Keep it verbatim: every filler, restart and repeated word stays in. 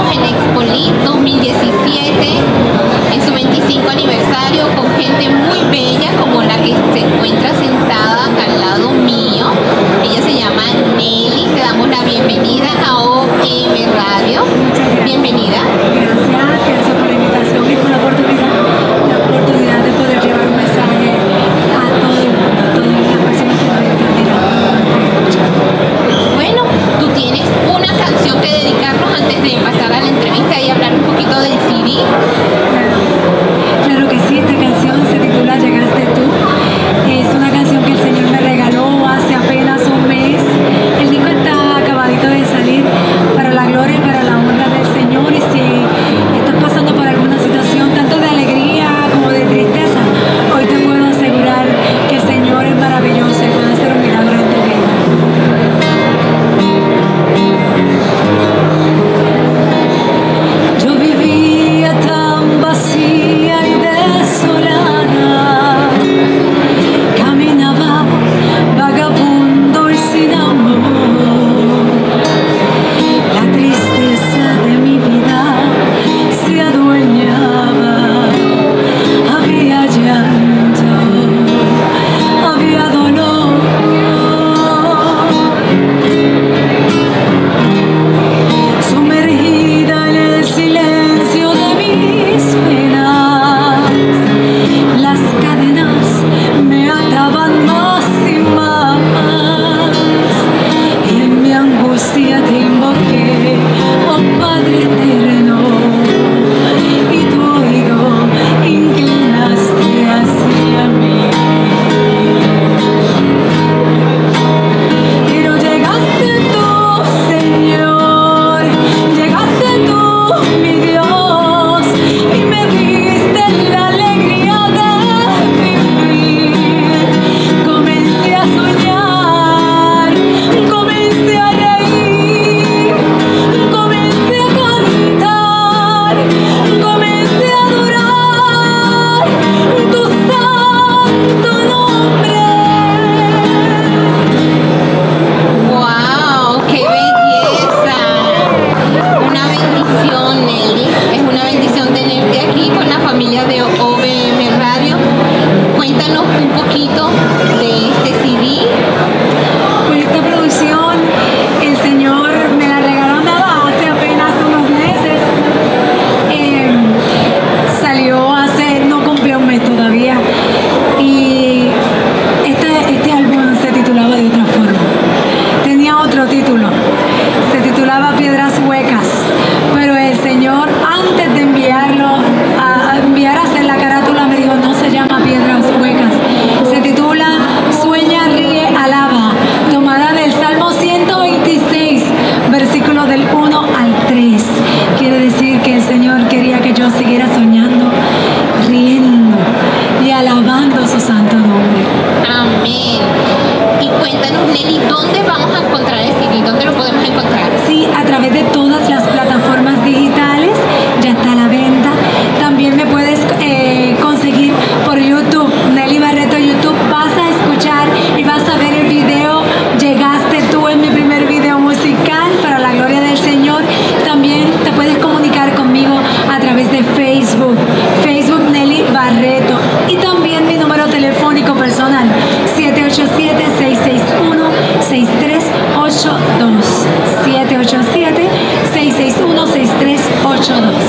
estamos en Expolit dos mil diecisiete, en su veinticinco aniversario, con gente muy bella como la que se encuentra sentada al lado mío. Ella se llama Nelly. Te damos la bienvenida a O M Radio. Bienvenida. Gracias, gracias por la invitación y por la oportunidad, la oportunidad de poder llevar un mensaje a todo el mundo, a todas las personas que nos están mirando, que nos están escuchando. Bueno, tú tienes una canción que dedicarnos antes de pasar a la entrevista y hablar un poquito del C D. Claro, claro que sí, esta canción se titula Llegaste tú. Es una canción que el Señor me regaló hace apenas un mes. El disco está acabadito de salir, para la gloria y para la honra del Señor. Y si estás pasando por alguna situación tanto de alegría como de tristeza, hoy te puedo asegurar que el Señor es maravilloso y puede hacer un milagro en tu vida. Yo vivía tan vacía y desolada, caminaba vagabundo y sin amor. La tristeza de mi vida se adueñaba, había llanto, había dolor. Sumergida en el silencio de mis penas, las cadenas me ataban más y más, y en mi angustia te invoqué, oh Padre eterno, y tu oído inclinaste hacia mí. Pero llegaste tú, Señor, llegaste tú, mi Dios, y me diste la alegría de vivir. Comencé a soñar, comencé a reír, comencé a cantar, comencé a adorar tu santo nombre. ¡Wow! ¡Qué belleza! Una bendición, Nelly. Es una bendición tenerte aquí con la familia de O V M Radio. Cuéntanos un poquito de este C D. Pues esta producción, el Señor me la regaló nada hace apenas unos meses. Eh, salió hace, no cumplió un mes todavía. Y este, este álbum se titulaba de otra forma. Tenía otro título. Se titulaba Piedras Huecas. Pero el Señor, antes de enviarlo a, a enviar a hacer la carátula, me dijo, no se llama Piedras Huecas. Se titula Sueña, ríe, alaba, tomada del Salmo ciento veintiséis, versículo del uno al tres. Quiere decir que el Señor quería que yo siguiera soñando, riendo y alabando su santo nombre. Amén. Y cuéntanos, Nelly, ¿dónde vamos a encontrar el C D? ¿Dónde lo podemos encontrar? Sí, a través de todas las plataformas digitales ya está a la venta. También me puedes eh, conseguir por YouTube, Nelly Barreto YouTube. Vas a escuchar y vas a ver el video Llegaste tú, en mi primer video musical, para la gloria del Señor. También te puedes comunicar conmigo a través de Facebook, Facebook Nelly Barreto. Y también mi número telefónico personal, siete ocho siete, seis seis uno, seis tres ocho dos. siete ocho siete, seis seis uno, seis tres ocho dos.